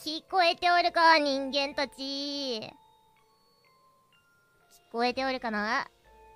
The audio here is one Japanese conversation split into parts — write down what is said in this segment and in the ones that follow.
聞こえておるか、人間たち。聞こえておるかな。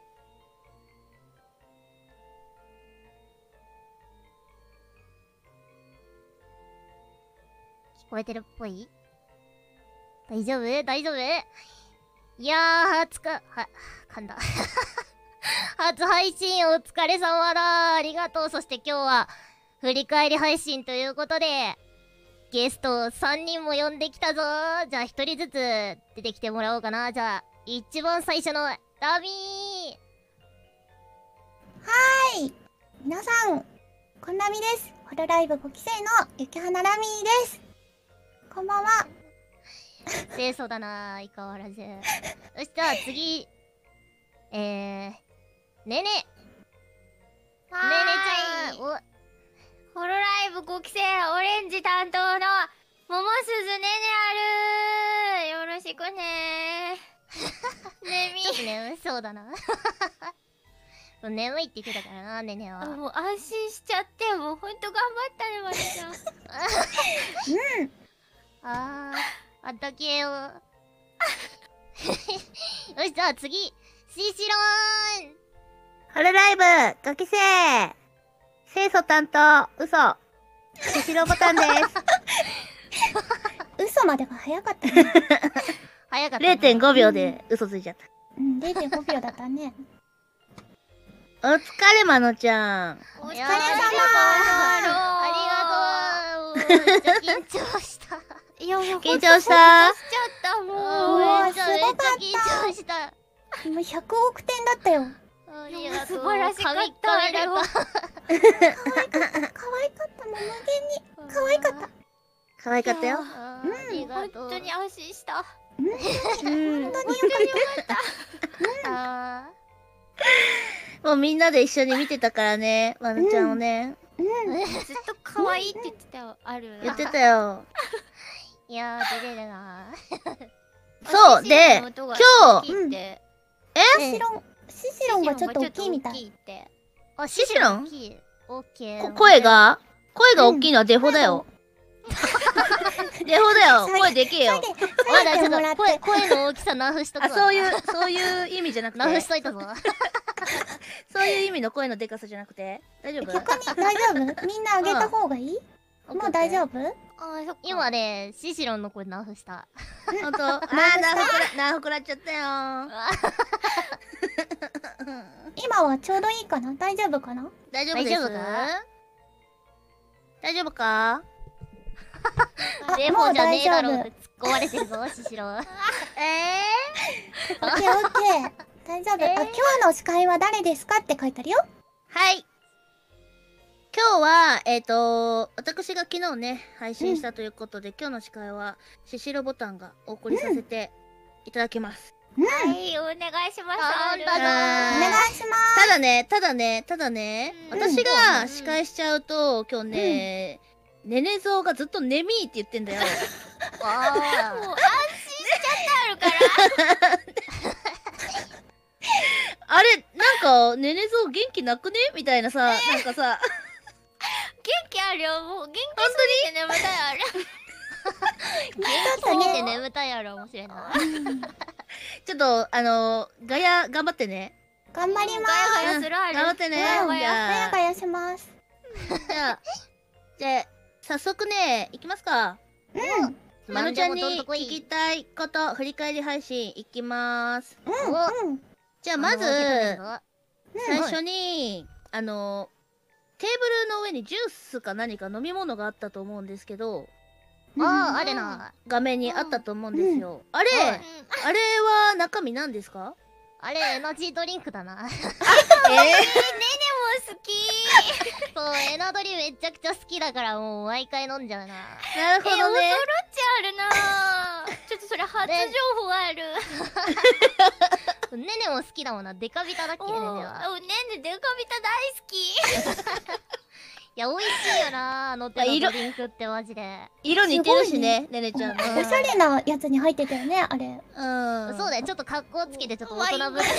聞こえてるっぽい。大丈夫大丈夫。いやー、噛んだ。初配信お疲れ様だ。ありがとう。そして今日は、振り返り配信ということで、ゲスト3人も呼んできたぞ。じゃあ1人ずつ出てきてもらおうかな。じゃあ、一番最初のラミー。 はーい。皆さん、こんなみです。ホロライブ5期生の雪花ラミーです。こんばんは。 清楚だな、相変わらず。よし、じゃあ次。ねね。ねねちゃん。お、 ホロライブ5期生オレンジ担当の桃鈴ねねある。よろしくねー。ねみ。 ちょっと眠そうだな。眠いって言ってたからな、ねねは。 もう安心しちゃって、もうほんと頑張ったね、まるちゃん。 うん。 あったけよ。よし、じゃあ次、シシローン。 ホロライブ5期生清楚担当、嘘。後ろボタンです。 嘘までが早かったね。 早かったな。 0.5 秒で嘘ついちゃった。 うん、0.5 秒だったね。 お疲れ、まのちゃん。 お疲れいやー様ありがとう。めっちゃ緊張した。 いや、もう緊張した。 しちゃった、もう。 めっちゃ緊張した。 今100億点だったよ。 ありがとう。 素晴らしかった神々だった。 可愛かったもん、無限に。可愛かった。 可愛かったよ。 ありが本とう。 当に安心した。 うん。 本当によかった。 あもうみんなで一緒に見てたからね、まのちゃんをね。 ずっと可愛いって言ってたよ、ある。 言ってたよ。 ー、いやー、出れるな。 そう、で、今日、 シシロンがちょっと大きいみたい。 あ、 シシロンオッケー。 声が大きいのはデフォだよ。デフォだよ。声でけえよ。 まだちょっと声の大きさナフしとくあ、 わ。 そういう意味じゃなくて。 ナフしといたぞ。 そういう意味の声のでかさじゃなくて。大丈夫？ 逆に大丈夫？みんな上げた方がいい？もう大丈夫？ 今ね、シシロンの声ナフした。 ほんと？ナーフ食らっちゃったよ。 今はちょうどいいかな？大丈夫かな？ 大丈夫です。大丈夫か？ デフォじゃねえだろって突っ込まれてるぞ、シシロン。 オッケーオッケー。大丈夫。今日の司会は誰ですかって書いてあるよ。 はい。今日は、私が昨日ね、配信したということで、今日の司会は、シシロボタンがお送りさせていただきます。 はい、お願いします。 頼んだぞお願いします。 ただね、私が司会しちゃうと、今日ね、ねねぞうがずっとねみーって言ってんだよ。 もう安心しちゃってあるから。 あれ、なんか、ねねぞう元気なくねみたいなさ、なんかさ。 元気あるよ、もう元気すぎて眠たいある。 元気すぎて眠たいやろ、面白いな。 ちょっと、ガヤ頑張ってね。 頑張りまガヤガヤするある。 頑張ってね。 す。 じゃあガヤガヤします。 じゃあ、早速ね、いきますか。まのちゃんになんでもどんとこい聞きたいこと、振り返り配信いきます。じゃあ、まず、最初に、テーブルの上にジュースか何か飲み物があったと思うんですけど、 あれな。 画面にあったと思うんですよ。あれは中身何ですか？ あれ、エナジードリンクだな。 ねねも好き。 そう、エナドリめちゃくちゃ好きだからもう毎回飲んじゃうな。 なるほどね。 恐ろっちあるな。ちょっとそれ初情報ある。 ねねも好きだもんな。デカビタだっけねねは。 ねねデカビタ大好き。 いや、美味しいよな、手のドリンクってマジで。 色似てるしね、ねねちゃんの。 おしゃれなやつに入ってたよね、あれ。 そうだよ、ちょっと格好つけてちょっと大人ぶって。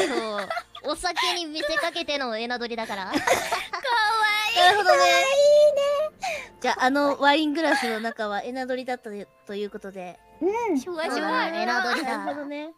そう。お酒に見せかけてのエナドリだから。 かわいい。 なるほどね。 いいね。 じゃあワイングラスの中はエナドリだったということで。 シュワシュワエナドリだ。 なるほどね。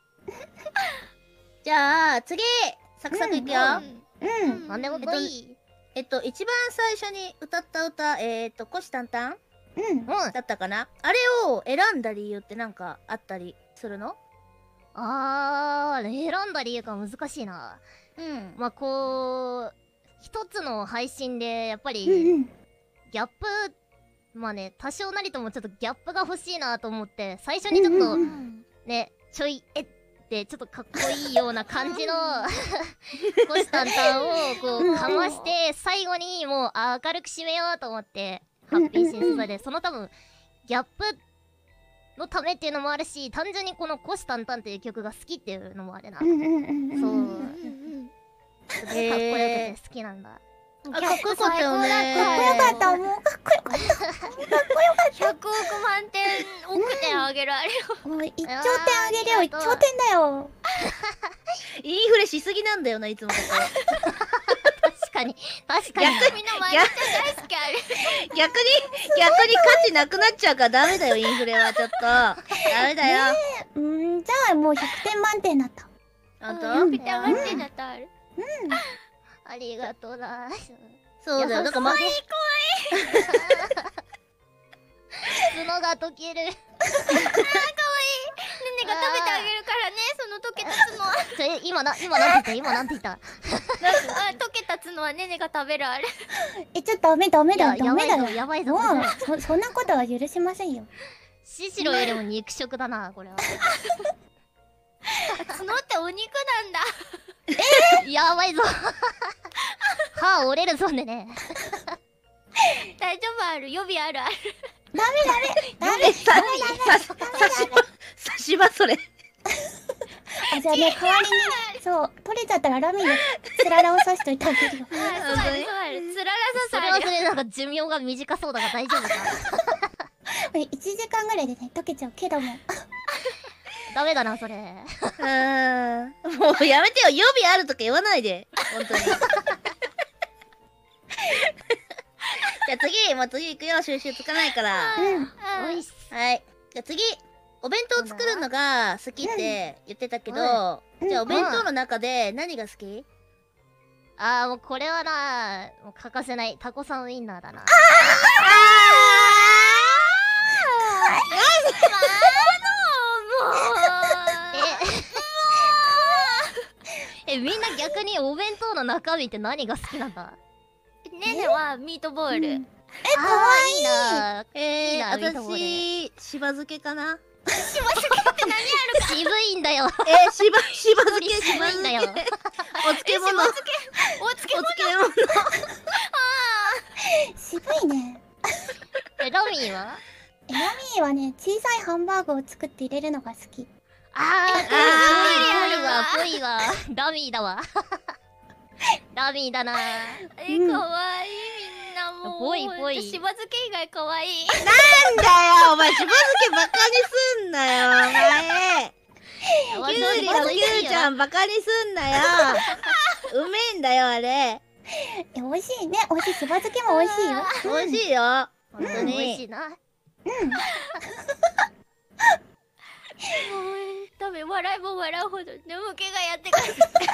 じゃあ次サクサクいくよ。 なんでも来い。 一番最初に歌った歌虎視眈々だったかな。あれを選んだ理由ってなんかあったりするの？ 選んだ理由が難しいな。まあこう一つの配信でやっぱりギャップ、まあね多少なりともちょっとギャップが欲しいなと思って最初にちょっとねちょいってちょっとかっこいいような感じの虎視眈々をこうかまして最後にもう明るく締めようと思ってハッピーシンセサイでその多分ギャップのためっていうのもあるし単純にこの虎視眈々っていう曲が好きっていうのもあるな。そうかっこよくて好きなんだ。 かっこよかったよね。 かっこよかった。もうかっこよかった。かっこよかった。 100億万点億点あげられる。 もう1兆点あげるよ。1兆点だよ。 インフレしすぎなんだよないつもだから。 確かにみんなマリちゃん大好きある。 逆に価値なくなっちゃうからダメだよインフレはちょっとダメだよ。 じゃあもう100点満点だった。 ほんと 100点満点だったある。 ありがとうだ。 そうだよ。なんか怖い角が溶ける。 ねねが食べてあげるからねその溶けた角。 今なんて言った溶けた角はねねが食べるあれ。 ちょっとダメだよ。 やばいぞ。 もうそんなことは許しませんよ。 シシロよりも肉食だなこれは。 角ってお肉なんだ。 やばいぞ。歯折れるぞね。 大丈夫ある予備あるある。 ダメ刺し歯それ。 じゃあね代わりにそう取れちゃったらラミのつららを刺しといてあげるよ。 そうあるつららそれはそれなんか寿命が短そうだが大丈夫か。 1時間ぐらいでね溶けちゃうけども。 ダメだなそれ。 もうやめてよ予備あるとか言わないで本当に。じゃあ次行くよ収集つかないから。 おいしはいじゃあ次お弁当作るのが好きって言ってたけど、じゃあお弁当の中で何が好き？ もうこれはなもう欠かせないタコさんウインナーだな。みんな逆にお弁当の中身って何が好きなんだ？ ねねはミートボール。 かわいいな。いいなミートボール。 私しば漬けかな。 しば漬けって何あるか。 渋いんだよ。 しば漬け渋いんだよ。 お漬物。 渋いね。 ラミーは？ ラミーはね小さいハンバーグを作って入れるのが好き。 ぽいわ。ラミーだわ。ラミーだな。 かわいいみんなもう。 ぽい。 しば漬け以外かわいい。 なんだよお前しば漬けバカにすんなよお前。キュウリをキュウちゃんバカにすんなよ。うめえんだよあれ。 美味しいね。美味しい。しば漬けも美味しいよ。 美味しいよ本当に。 美味しいな。 ダメ笑いも笑うほど眠気がやってくる。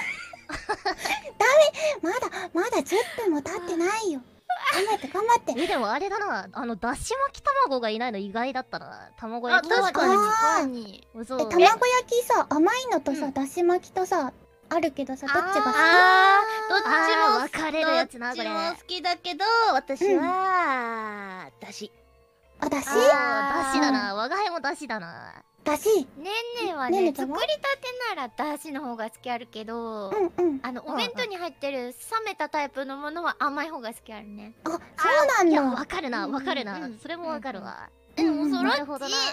まだ10分も経ってないよ。頑張って。 でもあれだなだし巻き卵がいないの意外だったな。卵焼き。 確かに。 そう。 卵焼きさ甘いのとさだし巻きとさあるけどさどっちが好き？ どっちも分かれるやつなこれ。 どっちも好きだけど私はだし。 だし？ だしだな。我が輩もだしだな。 だし。 ねんねはね作りたてならだしの方が好きあるけど、お弁当に入ってる冷めたタイプのものは甘い方が好きあるね。 そうなんだ。 わかるな。それもわかるわ。 でもそらっち。 恐ろし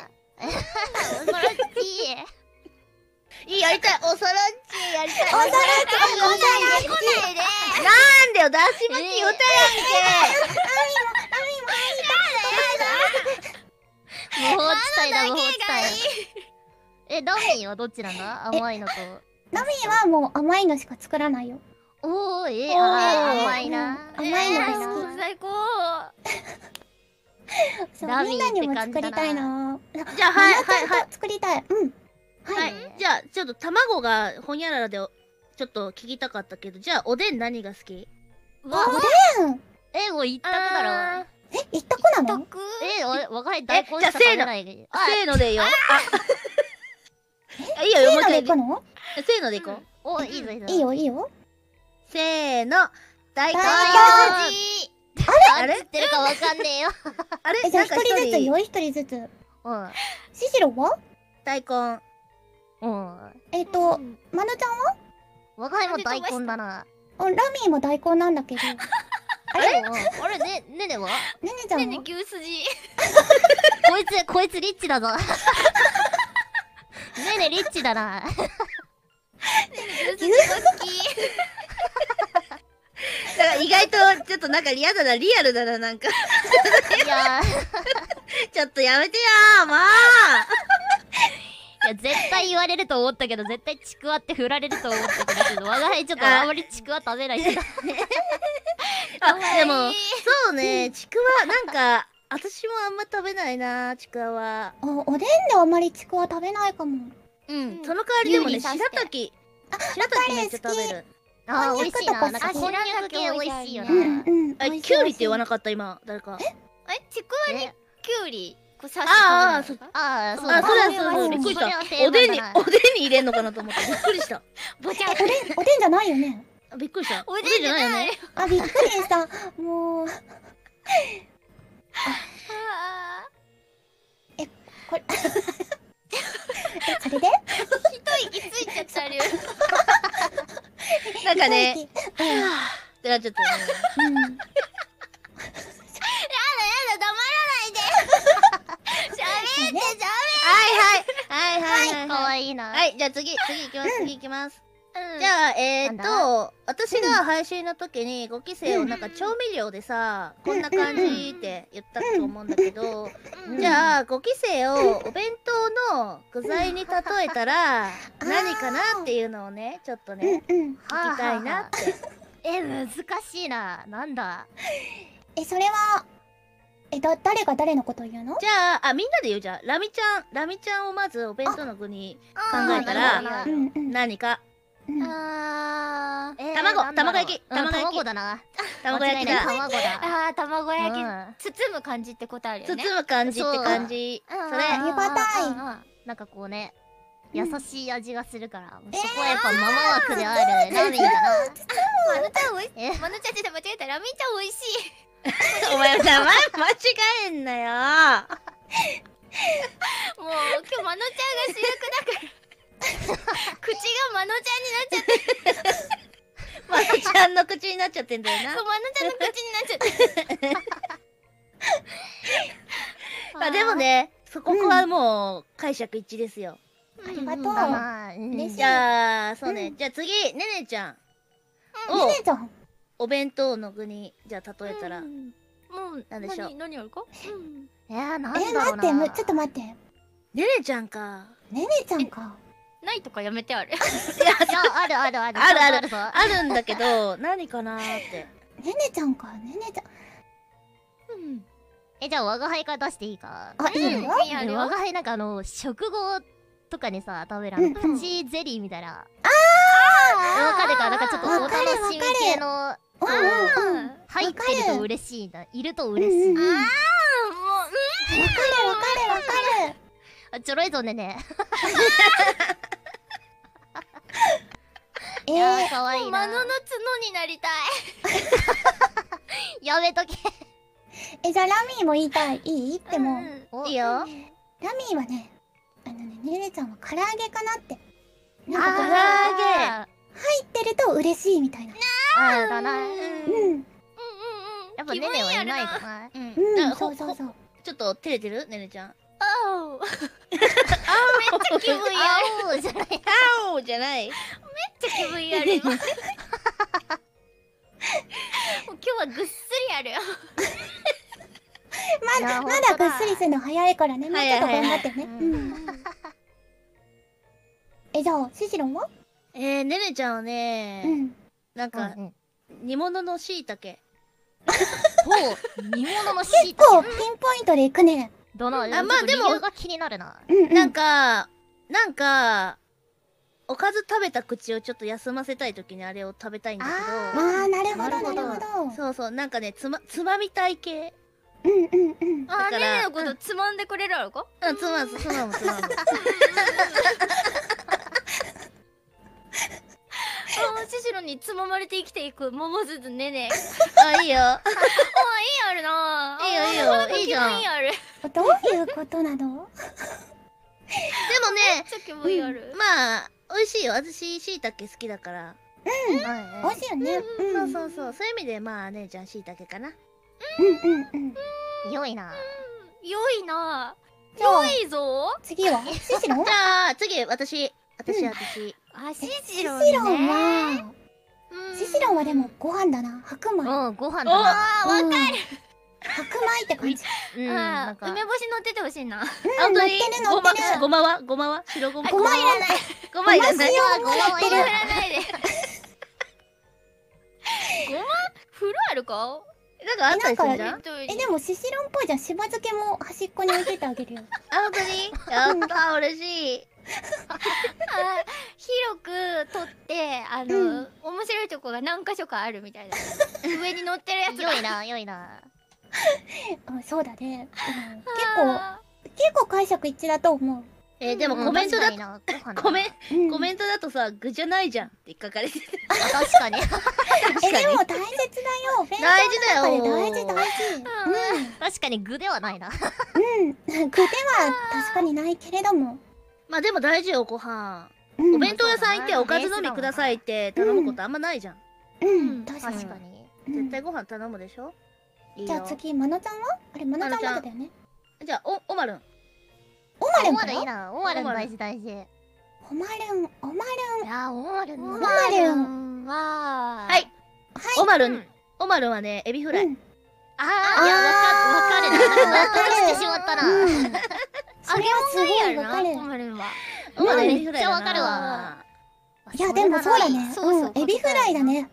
い。 やりたいおそろっちやりたい。 来ないで。 なんだよだし巻き言うたやんけ。 無法地帯だ無法地帯。ラミーはどっちなんだ？甘いのと。 ラミーはもう甘いのしか作らないよ。 甘いな。 甘いのが好き。 最高。 そう、 ラミーみんなにもって感じだな作りたいな。 じゃあ、はい、はい、はい。 作りたい。うん。 はい。じゃあ、ちょっと卵がほにゃららで、ちょっと聞きたかったけど、じゃあ、おでん何が好き？ おでん。 もう一択だろ。 一択なの？ 若い大根しか食べないで。 せーのでいいよ。いいよ、 せーのでいくの？ せーのでいこう。 お、いいぞいいぞ。 いいよいいよ。 せーの。大根。 あれ？知ってるかわかんねえよ。 あれ？ じゃあ一人ずつよ、一人ずつ。 うん。 シシロは？ 大根。 うん。 マヌちゃんは？ 若いも大根だな。 ラミーも大根なんだけど。 あれねねは？ ねねちゃんは？ ねね牛すじ。 こいつリッチだぞ。ねねリッチだな。 牛すじが好き。 だから意外とちょっとなんか嫌だな、リアルだな、なんか。 いやちょっとやめてよー、もう。 いや絶対言われると思ったけど、絶対ちくわって振られると思ったけど、我が輩ちょっとあんまりちくわ食べないけど。 でもそうね、ちくわなんか私もあんま食べないな、ちくわは。 おでんであんまりちくわ食べないかも。 その代わりでもね、白滝めっちゃ食べる。 美味しいな。なんかこんにゃく系美味しいよな。 キュウリって言わなかった今、誰か。 ちくわにキュウリこう刺してそうだ。 それはびっくりした。おでんに入れんのかなと思ってびっくりした。 ぼちゃおでんじゃないよね。 びっくりした。 おでんじゃないよね。 びっくりした。もう。これ。それで？ 一息ついちゃったる。 なんかね、ってなっちゃったね。 黙らないで。喋ってはい。 かわいいな。 はい、じゃあ次行きます。じゃあ、私が配信の時に5期生をなんか調味料でさ、こんな感じって言ったと思うんだけど、じゃあ5期生をお弁当の具材に例えたら何かなっていうのをね、ちょっとね、聞きたいなって。 難しいな。なんだ。 それは誰が誰のこと言うの？ じゃあ、みんなで言うじゃん。ラミちゃんをまずお弁当の具に考えたら何か。卵焼き。 卵だな。 卵焼きだ。 卵焼き包む感じってことあるよね。 包む感じって感じ。それ。 ありがたい。 なんかこうね、優しい味がするから、そこはやっぱママ枠であるラミーだな。 マヌちゃんおいしい。マヌちゃんって間違えた。ラミーちゃんおいしい。 お前名前間違えんなよ。 もう今日マノちゃんが主役だから口がマノちゃんになっちゃってマノちゃんの口になっちゃってんだよな。 そう、マノちゃんの口になっちゃってでもね、ここはもう解釈一致ですよ。 ありがとう。 じゃあそうね、じゃあ次ねねちゃんをお弁当の具にじゃあ例えたらなんでしょう。 何あるか？ なんだろうな。 待って、ちょっと待って。 ねねちゃんか。 ねねちゃんか。 ないとかやめてある。 いや、ある。 あるんだけど、何かなーって。 ねねちゃんか、ねねちゃん。 じゃあ、我が輩から出していいか？ いいよ。 我が輩なんか食後とかにさ、食べるプチゼリーみたいな。わかるか？なんかちょっとお楽しみ系の。入ってると嬉しいな。いると嬉しい。 わかる。 ちょろいぞねね。かわいいな。 マノの角になりたい。やめとけ。 じゃあラミーも言いたい。いい？でもいいよ。 ラミーはね、ねねちゃんは唐揚げかなって。 唐揚げ入ってると嬉しいみたいな。 だな。やっぱねねはいないかな。 そう。 ちょっと照れてるねねちゃん。 めっちゃ気分やる。 じゃない。 めっちゃ気分やる。今日はぐっすりやるよ。 まだぐっすりするの早いからね。もうちょっと頑張ってね。じゃあシシロンは？ ねねちゃんはね、なんか煮物のしいたけ。 煮物のしい結構たけピンポイントでいくね。 だな。 あまあでも理由が気になるな。 なんかおかず食べた口をちょっと休ませたい時にあれを食べたいんだけああ、なるほど、なるほなるど。 そうそう、なんかねつまみたい系。 あだからねねのことつまんでくれるやろか。 うん、つまむ。 シシロにつままれて生きていく桃鈴ねね。 あ、いいよ。 いいあるな。 いいよいいじゃん。 いいある。 どういうことなの？ でもね、 ちょっと気分ある。 まあ美味しいよ。私しいたけ好きだから。 美味しいよね。 そういう意味でまあ姉ちゃんしいたけかな。 良いな。 良いな。 じゃあ良いぞ。 次はシシロン？ じゃあ次私。 あ、シシシロンシロンね。 は、シシロンはでもご飯だな。白米。 うん、ご飯だな。 あー、わかる。 白米って感じ。 うん、なんか。 梅干し乗っててほしいな。 乗ってる乗ってる。 ごまは白ごま。 ごまいらない。 ごまいらない。 ごまごま振らないで。ごま振るあるか？ なんかあったりするじゃん。 でもシシロンっぽいじゃん。しば漬けも端っこに置いててあげるよ。 あ、本当に？やった嬉しい。 広く取って面白いとこが何箇所かあるみたいな。上に乗ってるやつが。 良いな。 そうだね。結構解釈一致だと思う。 でもコメントだとコメントだとさ具じゃないじゃんって書かれてる。 確かに。 でも大切だよ。 大事だよ。 大事。 確かに具ではないな。 具では確かにないけれども。 まあでも大事よご飯。お弁当屋さん行っておかずのみくださいって頼むことあんまないじゃん。 確確かかに。 絶対ご飯頼むでしょ。 じゃあ次まのちゃんは？あれまのちゃんまだだよね。 じゃあおまるん。 おまるんかオマルいいら？ な。オマルン大事。 おまるん。 いや、オマルン。 おまるん。 ははい。おまるんはねエビフライ。 いや、わかるな。納得してしまったな。 それはすごいわかる。 コマルンは。 おまるんめっちゃわかるわ。 いやでもそうだね。エビフライだね。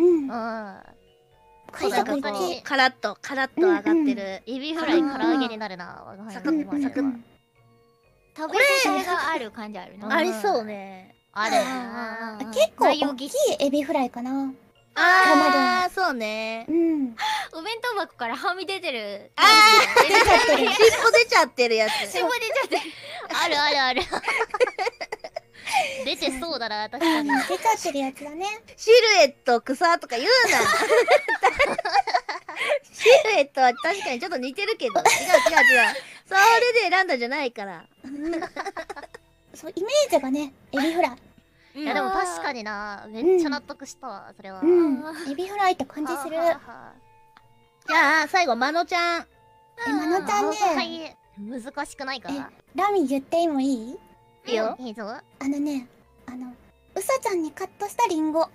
解釈一致。 カラッと揚がってる。 エビフライ唐揚げになるな。 サクッサクッ。 食べ応えがある感じあるな。 ありそうね。 ある。 結構大きいエビフライかな。 ああそうね。 お弁当箱からはみ出てる。 尻尾出ちゃってるやつ。 尻尾出ちゃってる。 ある。出てそうだな、確かに。 出ちゃってるやつだね。 シルエット草とか言うな。シルエットは確かにちょっと似てるけど。違う。それで選んだんじゃないから。 そうイメージがねエビフライ。 いやでも確かにな、めっちゃ納得したわ、それは。 エビフライって感じする。 じゃあ最後まのちゃん。 まのちゃんね。 難しくないか。 ラミ言ってもいい？ いいよ。いいぞ。 うさちゃんにカットしたリンゴ。 ね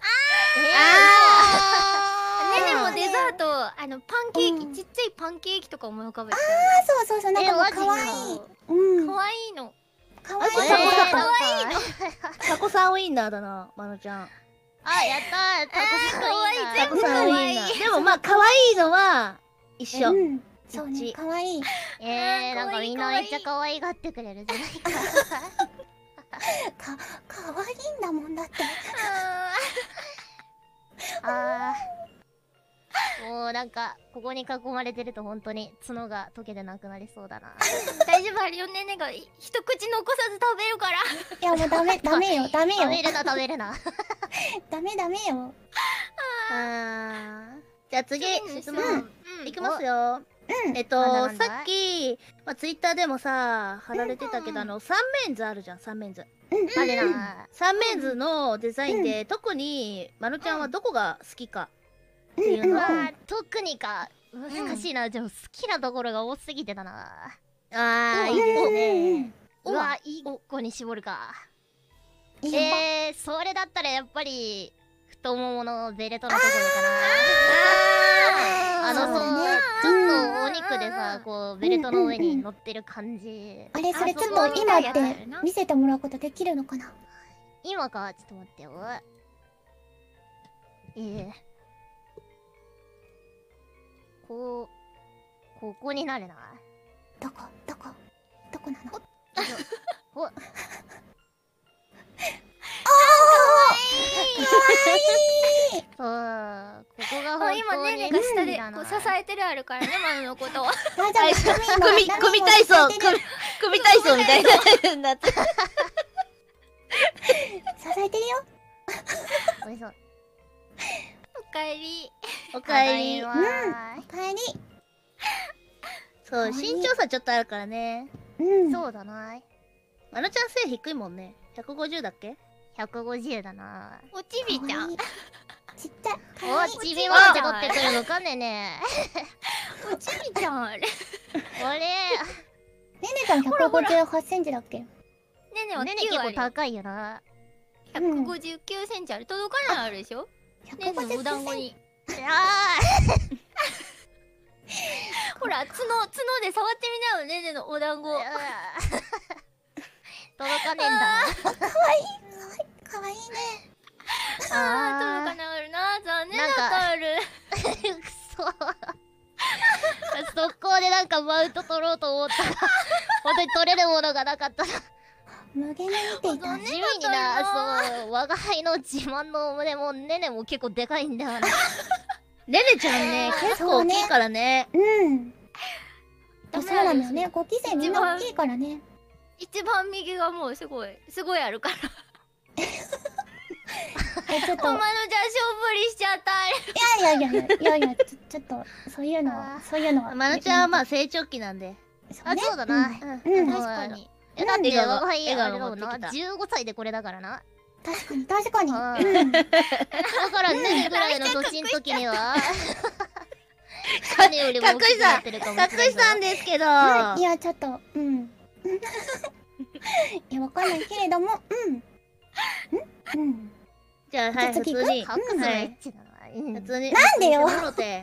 ねもデザートパンケーキちっちゃいパンケーキとか思い浮かべて。 そうなんかもう可愛い。 可愛いの。 可愛い。 タコさんウインナーだなまのちゃん。 やったー。 タコさんウインナー。でもまあ可愛いのは一緒。 そうね可愛い。 なんかみんなめっちゃ可愛がってくれるじゃないか。 可愛いんだもんだって。 もうなんかここに囲まれてると本当に角が溶けてなくなりそうだな。 大丈夫あるよねねが一口残さず食べるから。 いやもうダメよ。 食べるな。 ダメよ。 じゃあ次質問いきますよ。さっきツイッターでもさ貼られてたけど三面図あるじゃん三面図。 あれな。 三面図のデザインで特にまのちゃんはどこが好きかっていうのを。 特にか難しいな。でも好きなところが多すぎてだな。 いいですね。 一個に絞るか。それだったらやっぱり太もものベルトのところかな。ちょっとお肉でさ、こうベルトの上に乗ってる感じ。 あれそれちょっと今って見せてもらうことできるのかな？ 今か、ちょっと待ってよ。 ここになるな。 どこなの？ おそう、ここが本今当にねねが下で好きだなこう支えてるあるからね、マヌのことを。 大丈夫。 組体操組体操みたいなって。 支えてるよ。 おいしそう。 おかえり。 おかえり。 おかえり。 そう、身長差ちょっとあるからね。 そうだな。 まなちゃん背低いもんね。150だっけ？ 150だな。 おちびちゃん。 ちっちゃい。 おちびまで取ってくるのかねね。 おちびちゃんあれ。 ねねちゃん158センチだっけ？ ねねはねね結構 9あるよ。 高いよな。 159センチある。届かないあるでしょ。ねねのお団子に。 あほら、角で触ってみなよ、ねねのお団子。 届かねえんだ。 かわいいね。 届かないな。残念だったある。 くそ。速攻でなんかマウント取ろうと思ったら本当に取れるものがなかったら無限に見ていた。 地味にな、そう我が輩の自慢の胸もねねも結構でかいんだよね。 ねねちゃんね、結構大きいからね。 そうなんだよね。5期生みんな大きいからね。 一番右がもうすごいあるから。 ちょっと。 お前のじゃあ勝負りしちゃった。 いや、ちょっと、そういうのは。 まなちゃんはまあ成長期なんで。 そうだな。 確かに。 なんで我が輩あ笑れだもんな。 顔が持ってき 15歳でこれだからな。 確かに。 だからねねぐらいの年の時には金よりも大きくなってるかもしれない。 隠したんですけど。 いや、ちょっと、いや、わかんないけれども、 じゃあ、はい、普通に。 隠すのエッチだな。 普通に。 なんでよ。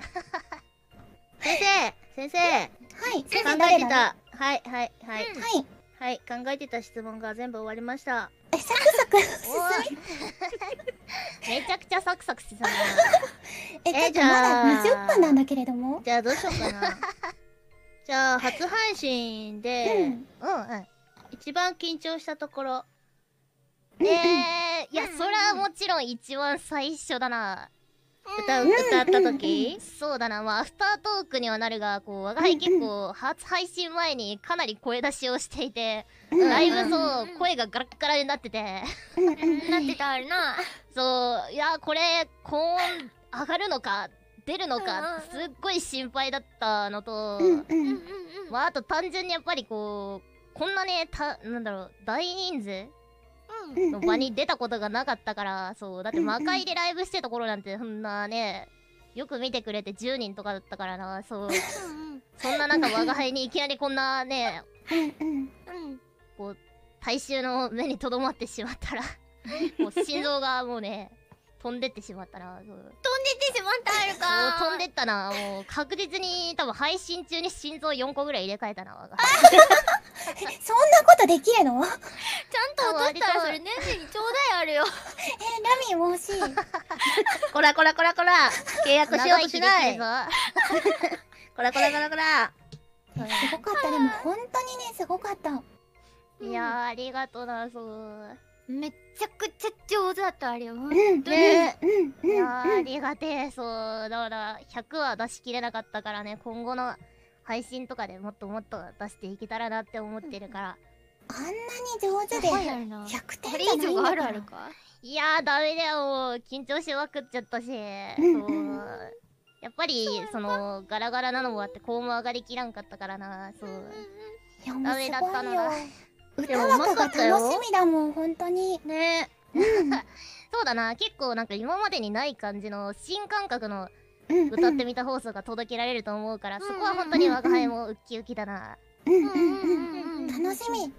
先生。 はい、 考えてた。はい。 はい。 はい、考えてた質問が全部終わりました。 サクサク進み。 めちゃくちゃサクサクしてたな。 じゃあ、まだ20分なんだけれども。 じゃあ、どうしようかな。じゃあ、初配信で、一番緊張したところ。 いや、それはもちろん一番最初だな。 歌った時そうだな、まあアフタートークにはなるが、こう我が輩結構初配信前にかなり声出しをしていて、だいぶそう声がガラッガラになっててなってたあるな。 そういやこれ高音上がるのか出るのかすっごい心配だったのと、まああと単純にやっぱりこんなねなんだろう大人数の場に出たことがなかったから、そうだって魔界でライブしてた頃なんてそんなねよく見てくれて10人とかだったからな。そうそんな中我が輩にいきなりこんなねこう大衆の目にとどまってしまったらもう心臓がもうね飛んでってしまったな。そう飛んでってしまったあるか。 飛んでったな。もう確実に多分配信中に心臓4個ぐらい入れ替えたな我がそんなことできるの？ ちゃんと落としたらそれねねにちょうだいあるよ。 ラミも欲しい。 こら契約しようとしない。こら。 すごかった。でも本当にね、すごかった。 いやーありがとうな。そうめっちゃくちゃ上手だったあれよ。 いやーありがてえ。そうだから100は出しきれなかったからね、今後の配信とかでもっともっと出していけたらなって思ってるから。 あんなに上手で100点あれ以上があるからか。 いやーダメだよ、もう緊張しまくっちゃったし、そうやっぱりそのガラガラなのもあって高音上がりきらんかったからな。そういやもうダメだったのだ。 歌枠が楽しみだもん本当にね。 そうだな、結構なんか今までにない感じの新感覚の歌ってみた放送が届けられると思うから、そこは本当に我が輩もウッキウキだな。 楽しみ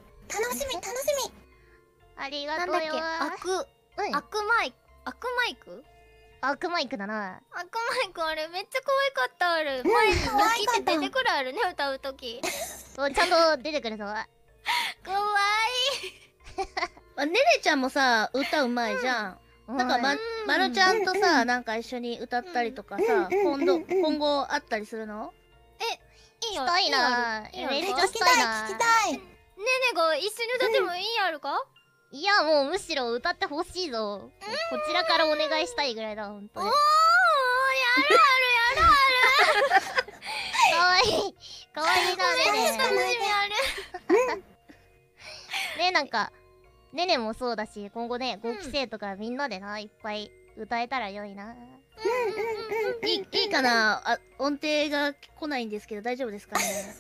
ありがとうよ。 なんだっけ、悪マイク悪マイクだな。 悪マイクあれめっちゃ可愛かったある。前にニョキって出てくるあるね、歌うとき。 そうちゃんと出てくるぞ。 かわいい。 ねねちゃんもさ歌うまいじゃん。 なんかまるちゃんとさ、なんか一緒に歌ったりとかさ、今後あったりするの？ いいよ。 したいな。 いいよ。 めっちゃ聞きたいしたいな。 聞きたい。 ねねが一緒に歌ってもいいやるか？ いや、もうむしろ歌ってほしいぞ。こちらからお願いしたいぐらいだ、ほんとに。 おー、やるかわいい。かわいいな、ね楽しみある。 ね、なんか、ねねもそうだし、今後ね、5期生とかみんなでな、いっぱい歌えたら良いな。 いいかなあ、音程が来ないんですけど大丈夫ですかね？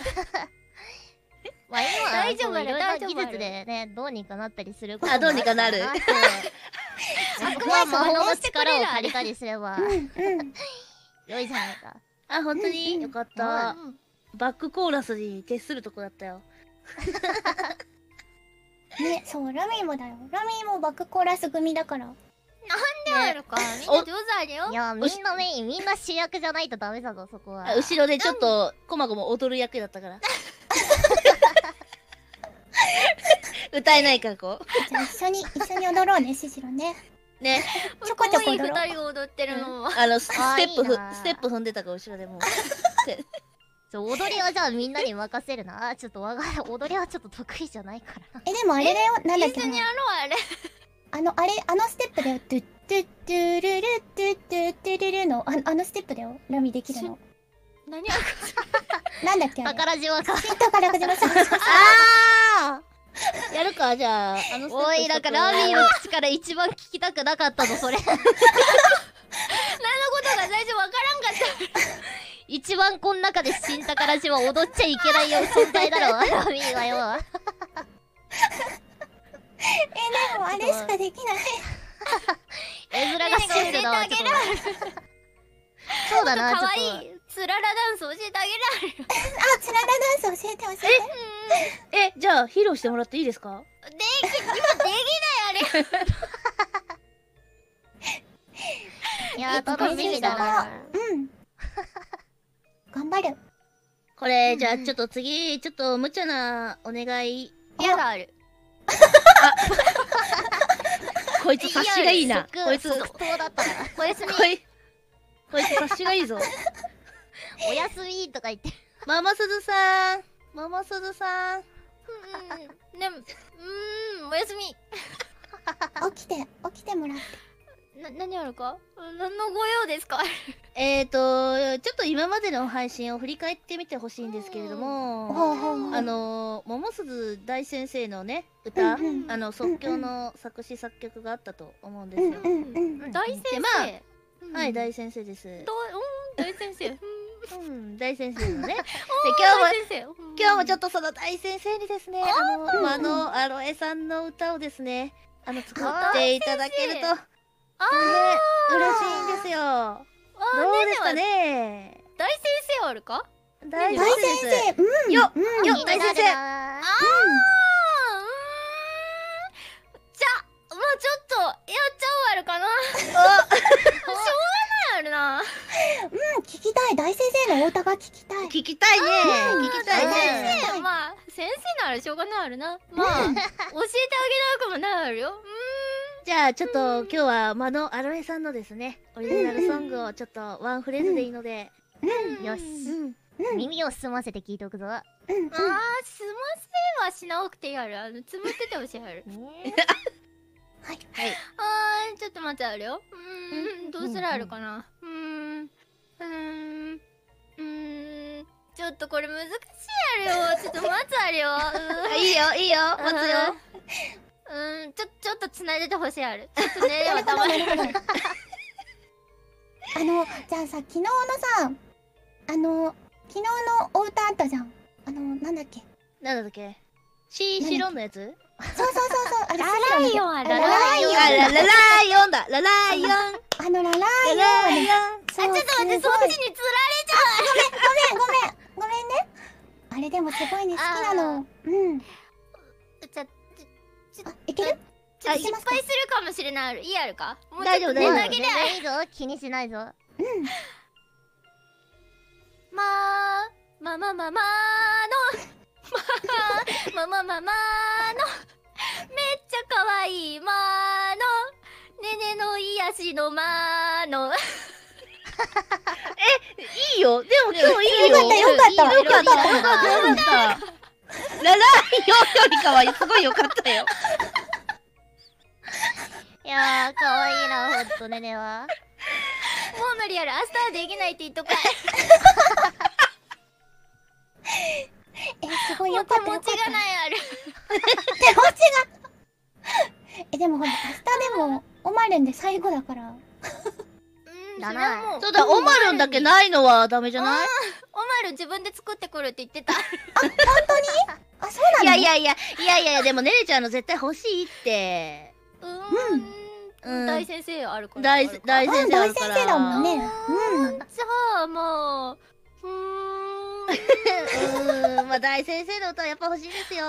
まあ今、 大丈夫だよいろいろな大丈夫だよ技術でね、どうにかなったりするあどうにかなるそこは魔法の力を借りたりすれば、良いじゃないか。 あ、本当によかった。バックコーラスに徹するとこだったよ。 ね、そう、ラミーもだよ。ラミーもバックコーラス組だから。 であるか。みんな上手あるよい。や、みんなメイン、みんな主役じゃないとダメだぞ、そこは。 後ろでちょっとこまごも踊る役だったから。歌えないからこじゃあ一緒に踊ろうね、シシロね。 う。ね。 ちょこちょこ可愛い踊ろう。 二人が踊ってるのも。 スあーテップいいなステップ踏んでたから後ろでもう。 踊りはじゃあみんなに任せるな。ちょっと踊りはちょっと得意じゃないから。 でもあれだよ、なんだっけな。 一緒にやろうあれ。 あのステップだよ。トゥットゥットゥルルトゥットゥットゥルルの、あのステップだよ。ラミできるの。 何あるか。 なんだっけあれ。 宝島か。 宝島さん。 ああやるかじゃあ、ステップおい、なんかラミーの口から一番聞きたくなかったぞ、それ。 何のことが最初わからんかった。 一番こん中で新宝島踊っちゃいけないよ存在だろ、ラミーはよ。 でもあれしかできない。 絵面がシュールだわ、ちょっと。そうだな、ちょっと。 可愛いつららダンス教えてあげられる。 あ、つららダンス教えて教えて。 じゃあ披露してもらっていいですか？ 今できないあれ。 いやー、楽しみだな。 うん。頑張る。 これ、じゃあちょっと次、ちょっと無茶なお願い。 やだある。 こいつ察しがいいな。こいつ、 即答だったな。 おやすみ。 こいつ察しがいいぞ。 おやすみとか言って。 ママすずさん。ママすずさん。 ね、おやすみ。 起きてもらって。 何あるか？何のご用ですか？ ちょっと今までの配信を振り返ってみてほしいんですけれども、桃鈴大先生のね、歌、即興の作詞作曲があったと思うんですよ。 大先生。 まあ、はい、大先生です。 大先生。 大先生のね。で、今日もちょっとその大先生にですね、間野アロエさんの歌をですね、作っていただけると、嬉しいんですよ。どうですかね。 大先生あるか？ 大先生、 よ大先生。 じゃあ、もうちょっとやっちゃおうあるかな。しょうがないあるな。 聞きたい。大先生のお歌が聞きたい。 聞きたいね。聞きたいね。 先生、まあ先生ならしょうがないあるな。まあ教えてあげなくもないあるよ。 じゃあちょっと今日は間野アロエさんのですね、オリジナルソングをちょっとワンフレーズでいいので、 よし。耳を澄ませて聞いておくぞ。 済ませはしなくてやる。つむっててほしいある。 はい。 ちょっと待ってあるよ。どうするあるかな。ちょっとこれ難しいあるよ。ちょっと待つあるよ。 いいよ、待つよ。 ちょっと繋いでてほしいある。ちょっとね、黙れる。 じゃあさ、昨日のさ、昨日のお歌あったじゃん。なんだっけ。 なんだっけ。シロンのやつ？ そう。あれ、 ラライオンある。 ラライオンだ。ラライオン。 ラライオン。 ちょっと待って、そっちに釣られちゃごめんね。あれでもすごいね、好きなの。いける？ ちょっと失敗するかもしれない。いいあるか？ 大丈夫。 いいぞ、気にしないぞ。 ママのめっちゃ可愛いマのねねの癒しの間のいいよ。でも今日いいよ。 よかったよかった。ラライオンよりかはすごいよかったよ。 いやー、かわいいな、ほんとねねは。 もう無理やる。明日はできないって言っとかい。 すごいよかった手持ちがないある。 手持ちがでもほら、明日でもオマルンで最後だから。 だな。 もうそうだ、オマルンだけないのはダメじゃない？ オマルン自分で作ってくるって言ってた。 本当に？あ、そうなの？ いや、でもねねちゃんの絶対欲しいって。 大先生あるから。 大先生あるから。 大先生だもんね。 じゃあもうまあ大先生の歌はやっぱ欲しいですよ。 じゃ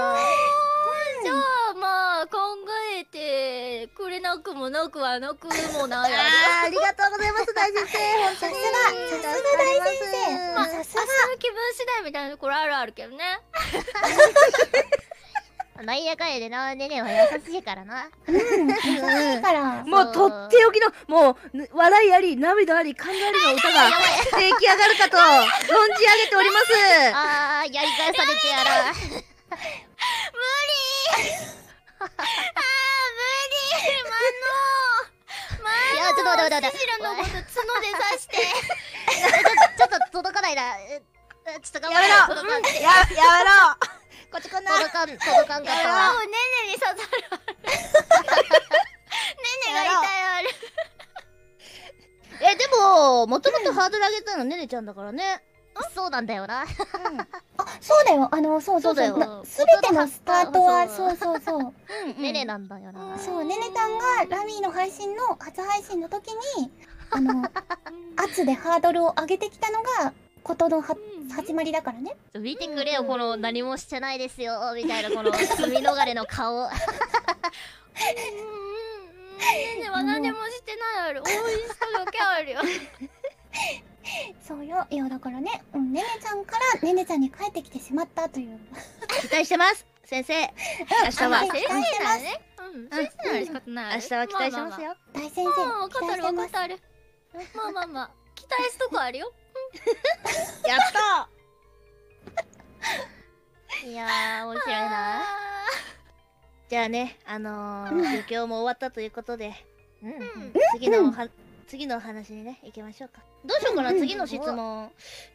あまあ考えてくれなくもなくはなくもないやありがとうございます大先生。本当にさすが大先生。 まあさすが。 明日の気分次第みたいなところあるけどね。 なんやかんやでな、ねねは優しいからな。 だから。 もうとっておきのもう笑いあり涙あり感動ありの歌が出来上がるかと存じ上げております。 あー、やり返されてやら。いや、ちょっと待って。 シシラのこと角で刺して。 ちょっと届かないな。ちょっと頑張やめろろう。届かん。 やめろこっち来んな。 届かんかったわ。 もうねねに刺さる。ねねが痛いある。 でももともとハードル上げたのねねちゃんだからね。 そうなんだよな。 あ、そうだよ。そうだよ。 すべてのスタートは、そう。 ねねなんだよな。 そう、ねねちゃんがラミーの初配信の時に、圧でハードルを上げてきたのが、ことの始まりだからね。 見てくれよ、この何もしてないですよ、みたいなこの罪逃れの顔。 ねねは何もしてないある。応援しただけあるよ。 そうよ。いや、だからね、ねねちゃんからねねちゃんに帰ってきてしまったという。 期待してます先生。明日は先生ならね。先生なら仕方ない。 明日は期待しますよ。 大先生、 分かってる分かってる。まあ期待すとこあるよ。 やったいやー、面白いな。 じゃあね、余興も終わったということで、次のお話にね、行きましょうか。どうしようかな、次の質問。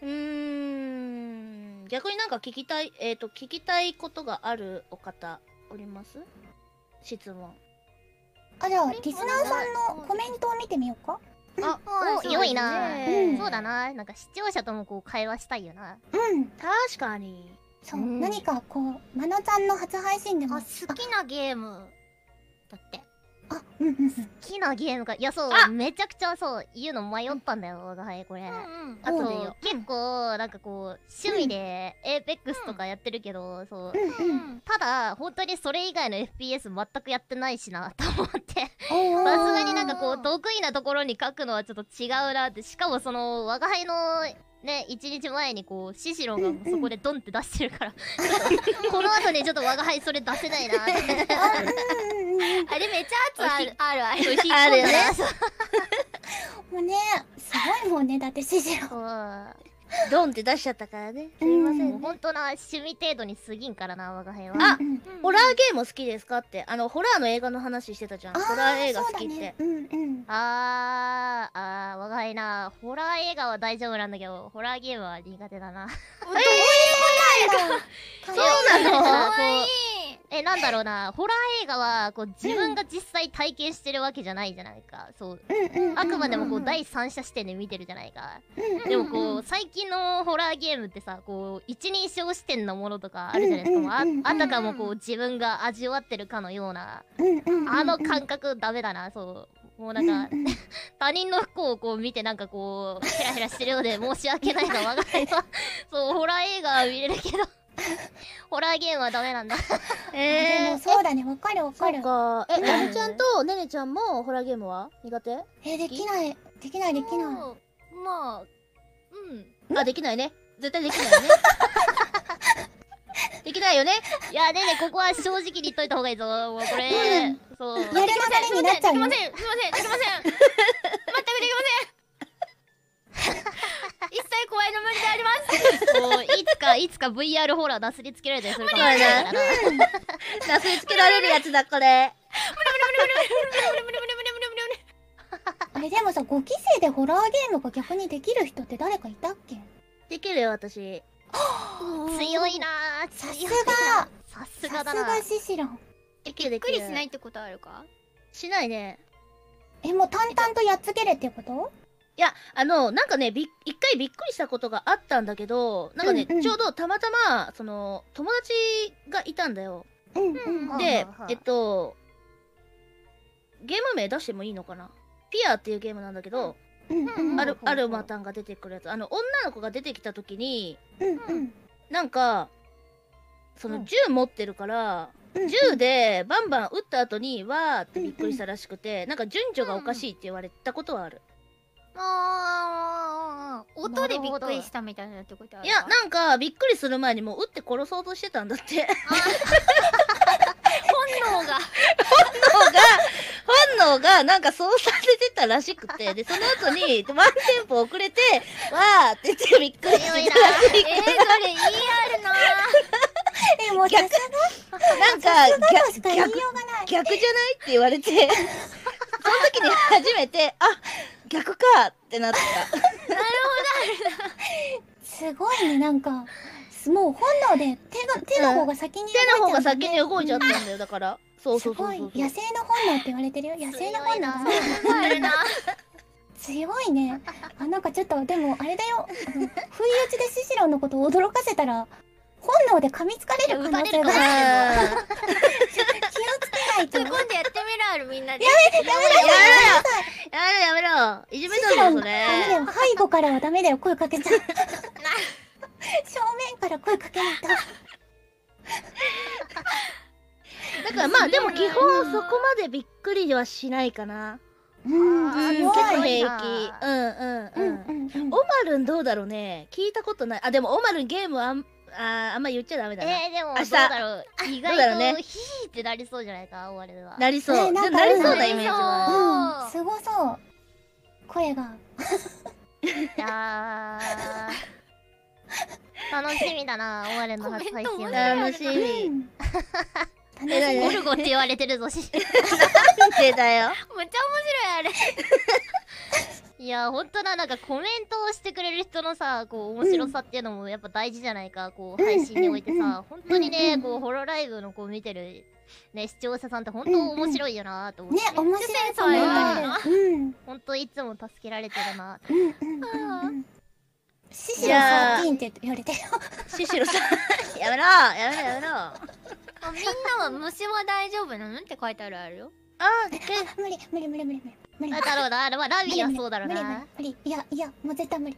逆になんか聞きたいことがあるお方、おります？質問。 じゃあ、リスナーさんのコメントを見てみようか。 良いな。 うんそうだな。なんか視聴者ともこう会話したいよな。 確かに。 そう、何かこう、まのちゃんの初配信でも。 好きなゲームだって。 好きなゲームか。いや、そう、めちゃくちゃそう、言うの迷ったんだよ、我が輩これ。あと、結構、なんかこう、趣味で、エーペックスとかやってるけど、そう。ただ、本当にそれ以外の FPS 全くやってないしな、と思って。さすがになんかこう、得意なところに書くのはちょっと違うなって。しかもその、我が輩の、ね、1日前にこう、シシロがそこでドンって出してるから、この後にちょっと我が輩それ出せないなって。 あれめっちゃ熱あるあるよね。 もうね、すごいもんね、だってシジロ。 ドンって出しちゃったからね。すみません。 ほんとな、趣味程度に過ぎんからな、我が輩は。 ホラーゲーム好きですかって。ホラーの映画の話してたじゃん。ホラー映画好きって。 我が輩な、ホラー映画は大丈夫なんだけど、ホラーゲームは苦手だな。 そうなの？ かわいい。 なんだろうな、ホラー映画はこう自分が実際体験してるわけじゃないじゃないか。そう。あくまでもこう第三者視点で見てるじゃないか。でもこう最近のホラーゲームってさ、こう一人称視点のものとかあるじゃないですか。あたかもこう自分が味わってるかのようなあの感覚ダメだな。そう。もうなんか他人の不幸をこう見てなんかこうヘラヘラしてるようで申し訳ないが我が輩はそうホラー映画は見れるけどホラーゲームはダメなんだ。 でもそうだね、わかるわかる。 そうか。ねねちゃんとねねちゃんもホラーゲームは苦手？ できない。 まあ、 できないね。絶対できないよね。できないよね。 いやねここは正直に言っといた方がいいぞ。もうこれそう。 やる流れになっちゃうよ。 できません。できません。全くできません。一切怖いの無理であります。 もういつか VR ホラーなすりつけられたりするかもし無理だれないからな。 なすりつけられるやつだこれ。 あれでもさ、5期生でホラーゲームが逆にできる人って誰かいたっけ？ できるよ私。 強いなー。 さす強いがな。さすがだな。 さすがシシロン。 できるできる。 びっくりしないってことあるか？ しないね。 もう淡々とやっつけるってこと？ いや、なんかね、一回びっくりしたことがあったんだけど、なんかね、 うんうんちょうどたまたま、友達がいたんだよ。 うんうん。 ではいはいはい、 ゲーム名出してもいいのかな？ピアっていうゲームなんだけど、 うんうん。 アルマタンが出てくるやつ。女の子が出てきた時に、 うんうん。 なんか、 うん銃持ってるから、 うん銃でバンバン撃った後に、わーってびっくりしたらしくて、なんか順序がおかしいって言われたことはある。 音でびっくりしたみたいなってことあるか？ いや、なんか、びっくりする前にもう撃って殺そうとしてたんだって。 本能が本能がなんかそうさせてたらしくて、で、その後にワンテンポ遅れて、わーって言ってびっくりしてたらしい。 それいいあるな。 もうさすなんか、 がとしか言いようがない。 逆じゃないって言われて、その時に初めて、あ、逆かってなった。 すごいね、なんか、もう本能で手の方が先に動いちゃ手の方がうんだね先に動いちゃったんだよ、だから。そうそうそうそう。 すごい。野生の本能って言われてるよ。野生の本能だね。 あるな。 強いね。なんかちょっと、でもあれだよ。不意打ちでシシロンのことを驚かせたら、本能で噛みつかれる可能性がある。 あー気をつけないと。 今度やってみるあるみんなで。 やめろいじめたんだよ、そダメだれ。 よ。背後からはダメだよ。声かけちゃう。正面から声かけないと。 だからまあ、でも基本そこまでびっくりはしないかな。 強結構い。 平気。 うん。 オマルンどうだろうね。聞いたことない。あ、でもオマルンゲームあんま言っちゃダメだな。 でもどう明日だろう。意どうだろうね外とヒーってなりそうじゃないか、終わりは。 なりそう。 ねなんかなりそうなイメージは。 すごそう。声が。 いやー楽しみだな、終わりの初配信コメントも楽しうみ。 ん。 ゴルゴって言われてるぞし。 なんでだよ。 めっちゃ面白いあれ。 いやほんとな、なんかコメントをしてくれる人のさ、こう面白さっていうのもやっぱ大事じゃないか、こう配信においてさ、本当にね、こうホロライブのこう見てるね視聴者さんって本当面白いよなと思っねて、、 面白いコメントある。うん。 本当いつも助けられてるな。 シシロ13って言われてる。 シシロさん。やめろ。 みんなは虫は大丈夫なのって書いてあるよ。 無理。 だろうな、まあラビーはそうだろうな。 無理。いや、もう絶対無理。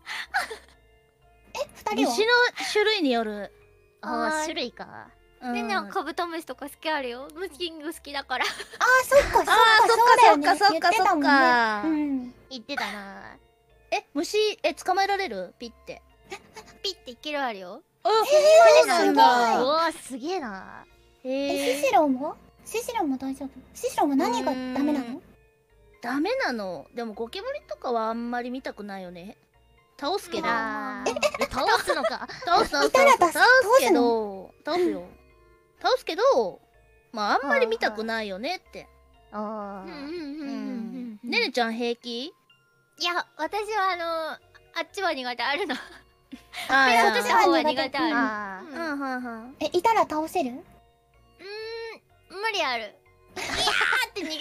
二人は虫の種類による。 ああ、種類か。 みんなカブトムシとか好きあるよ。ムキング好きだから。 そっか、そうだよね。 そっか言ってたもんね。 言ってたな。 虫、捕まえられる？ピッて。 ピッていけるあるよ。 そうななんんだだ。 うわすげえな。 シシロンも大丈夫？シシロンは何がダメなの？ ダメなの。でもゴキブリとかはあんまり見たくないよね。倒すけど。 倒すのか。 倒すけど。倒すけど、まああんまり見たくないよねって。 ああ。 ねねちゃん平気？ いや、私はあっちは苦手あるの。 私はは苦手ある。 あいたら倒せる？ 無理ある。いやーって逃げる。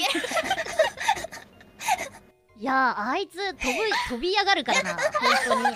いやあいつ飛び上がるからな、本当に。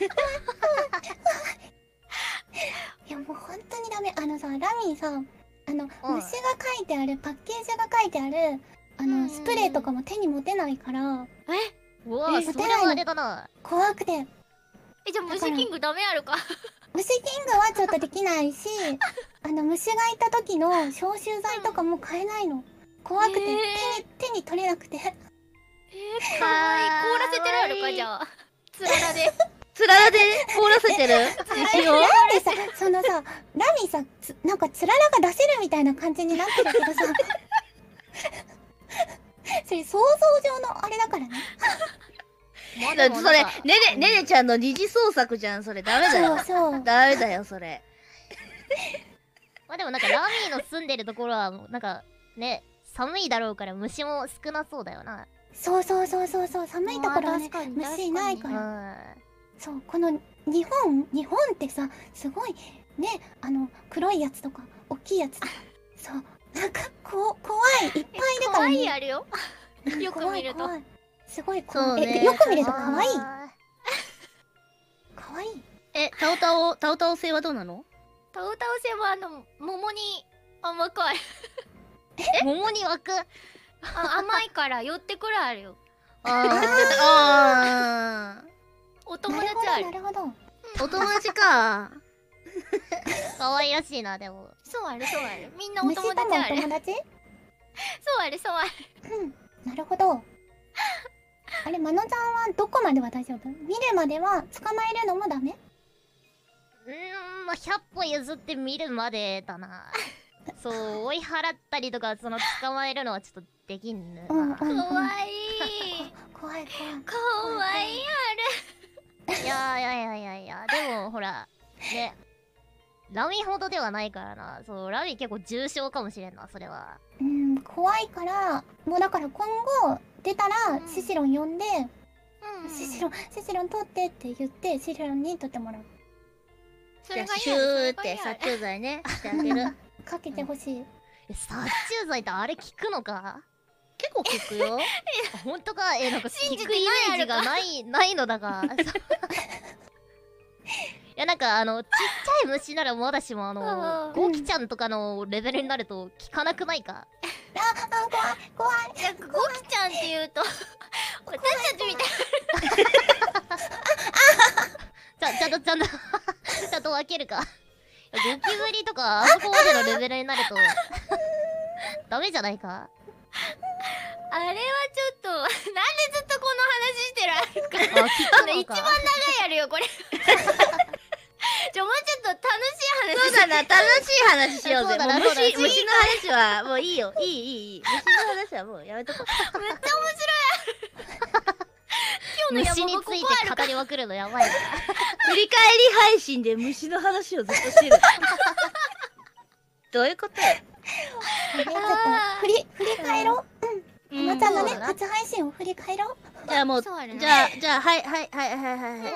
いやもう本当にダメ。ラミーさ、虫が書いてある、パッケージが書いてある、スプレーとかも手に持てないから、 うわそれはあれだな。 怖くて。 じゃあ虫キングダメあるか。 虫キングはちょっとできないし、虫がいた時の消臭剤とかも買えないの。怖くて、手に取れなくて。 かわいい。凍らせてるあるか、じゃあ。つららで。 つららで凍らせてる虫を。 なんでさ、ラミーさ、なんかつららが出せるみたいな感じになってるけどさ、 それ想像上のあれだからね。 それねねちゃんの二次創作じゃん。それダメだよ。 そうダメだよそれ。 まあでもなんかラミーの住んでるところはなんかね寒いだろうから虫も少なそうだよな。 そう寒いところはね虫いないからそうこの日本ってさすごいね黒いやつとか大きいやつとかそうなんか怖いいっぱいいるから可愛ねいあるよ。よく見ると怖いすごいそ怖いうねよく見ると可愛い可愛いタオタオ星はどうなの？ タオタオ星は桃に甘くある。 桃に湧く。 甘いから寄ってくるあるよ。 あお友達ある。 なるほどお友達か。 可愛らしいなでも。 そうある。みんなお虫とも友達ある。 お友達そうある。 なるほどあれまのちゃんはどこまでは大丈夫？見るまでは捕まえるのもダメ？ まあ100歩譲って見るまでだな。そう追い払ったりとかその捕まえるのはちょっとできんね。 かわいい。 怖いかわいいいやでもほらねラミほどではないからな。そうラミ結構重症かもしれんなそれは。 怖いからもうだから今後出たらシシロン呼んでシシロン取ってって言ってシシロンに取ってもらう。 それがシューって殺虫剤ねしてあげる。 かけてほしい。 殺虫剤ってあれ効くのか？ 結構効くよ。 ほんとかなんか信じ効くイてないメージがないのだが。いやなんかちっちゃい虫ならまだしもゴキちゃんとかのレベルになると効かなくないか？ 怖いなんかゴキちゃんって言うと私たちみたいちゃんと分けるか。ゴキブリとかあそこまでのレベルになるとダメじゃないか？ あれはちょっとなんでずっとこの話してるあるか。 あ、聞くのか。 一番長いあるよこれ。もうちょっと楽しい話そうだな、楽しい話しようぜ。 そうだなもうそうだな虫の話はもういいよ。いい。虫の話はもうやめとこう。 めっちゃ面白い。今日の虫について語りまくるのやばいな。 振り返り配信で虫の話をずっとしてる。どういうことよ。 ちょっと振り返ろう。まのちゃんのね初配信を振り返ろう。 じゃあもう、じゃあ、はい。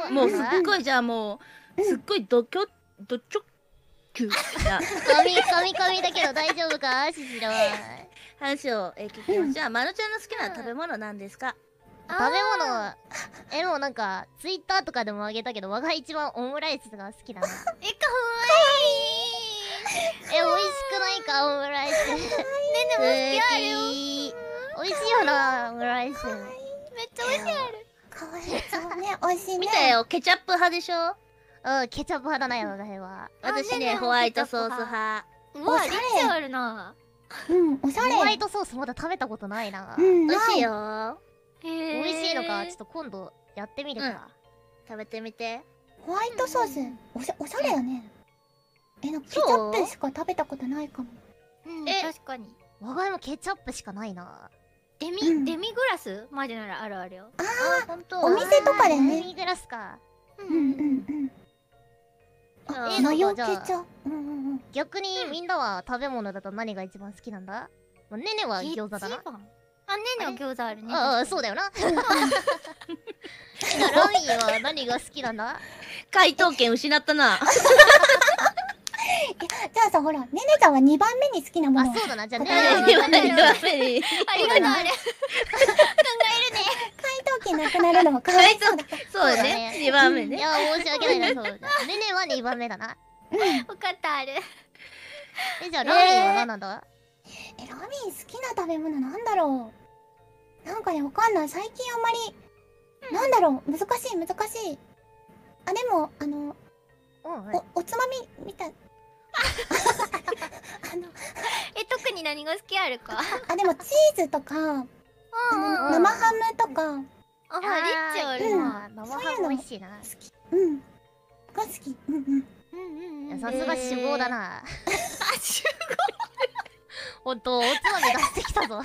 もうすっごい、じゃあもう、すっごいドチョキュな神だけど大丈夫かシシロン。 話を聞きます。じゃあ、まのちゃんの好きな食べ物なんですか？ 食べ物もうなんかツイッターとかでもあげたけど我が一番オムライスが好きだな。 かわいい。 美味しくないかオムライス。 ねねも好きあるよ。 美味しいよなオムライス。 めっちゃ美味しいある。 かわいそうね美味しいね。 見たよ、ケチャップ派でしょ？ ケチャップ派だなよ我がは。 私ね、ホワイトソース派。 うわリッチあるな。 おしゃれ。 ホワイトソースまだ食べたことないな。 美味しいよ。 美味しいのかちょっと今度やってみるか。 食べてみて。 ホワイトソースおしゃれやね。なんかケチャップしか食べたことないかも。 確かに。 我が家もケチャップしかないな。 デミグラスまでならあるよ。 ほんと。 お店とかでデね。 ミグラスか。 マヨケチャ。 逆にみんなは食べ物だと何が一番好きなんだ？ねねは餃子だな。 あ、ねねは餃子あるね。 そうだよな。ラミーは何が好きなんだ？ 回答権失ったな。 じゃあさほらねねちゃんは2番目に好きなもの。 そうだな。じゃあね 2番目に。 ありがとうあれ。考えるね。 回答権なくなるのはかわいそうだ。 そうね。2番目ね。 いや申し訳ないな。そう。ねねは2番目だな。 分かったある。 じゃあラミーは何なんだ？ ラミー好きな食べ物なんだろう。なんかねわかんない。最近あんまりなんだろう難しい。あでもおつまみみたい。 特に何が好きあるか。 でもチーズとか生ハムとかリッチあるな。 生ハム美味しいな。 が好き。 さすが酒豪だな。 ほんと、おつまみ出してきたぞ。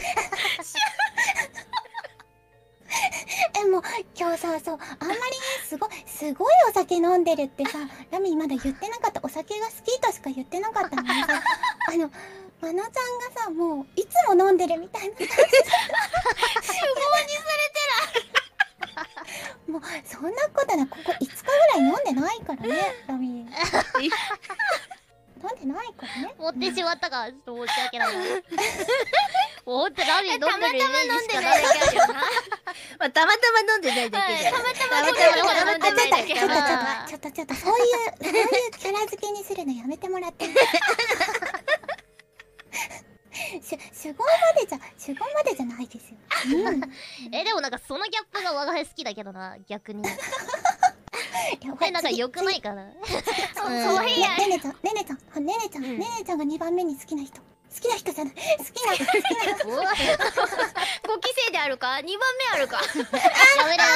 もう今日さ、そうあんまりね、すごいお酒飲んでるってさ、ラミまだ言ってなかった。お酒が好きとしか言ってなかったのにさ、マノちゃんがさ、もういつも飲んでるみたいな。酒豪にされてる。もうそんなことな、ここ5日ぐらい飲んでないからね、ラミ。飲んでないからね。 持ってしまったか、ちょっと申し訳ないな。ほんとラミ飲んでるイメージしかない。 まあたまたま飲んでないだけで。 たまたまたまたま飲んでないだけ。 ちょっとそういうキャラ付けにするのやめてもらっていい？酒豪までじゃないですよ。 でもなんかそのギャップが我が輩好きだけどな、逆に。 これなんか良くないかな。 ねねちゃんが2番目に好きな人じゃない、好きな 5期生であるか2番目あるか。 やめろ。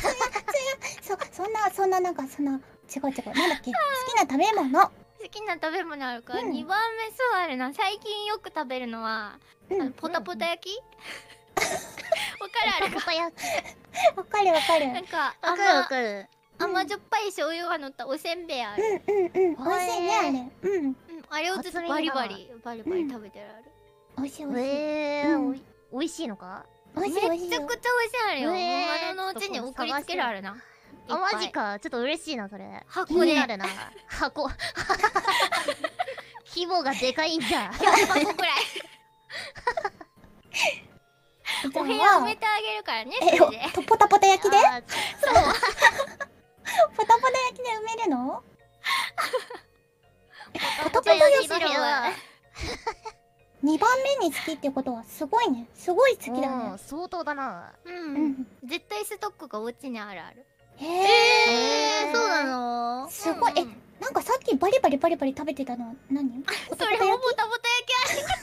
そんななんか違うなんだっけ、好きな食べ物。 好きな食べ物あるか、2番目そうあるな。最近よく食べるのはポタポタ焼き。わかるあるか。 わかるなんかわかる。 甘じょっぱい醤油が乗ったおせんべいある。 美味しいねあれ。 あれをずっとバリバリ食べてるある。 美味しい。 美味しいのか？ めちゃくちゃ美味しいあるよ。窓のうちに送りつけるあるな。 あ、マジか。ちょっと嬉しいな、それ。 箱であるな。箱。規模がでかいんじゃ。 100箱くらい。お部屋埋めてあげるからね、それで。 ポタポタ焼きで？ そう。 ポタポタ焼きで埋めるの？ ポタポタ焼きの部屋は 2番目に好きってことはすごいね。すごい好きだね。 相当だな。 絶対ストックがお家にある。 そうなの？ すごい。なんかさっきバリバリ食べてたのは何？ それもポタポタ焼きある。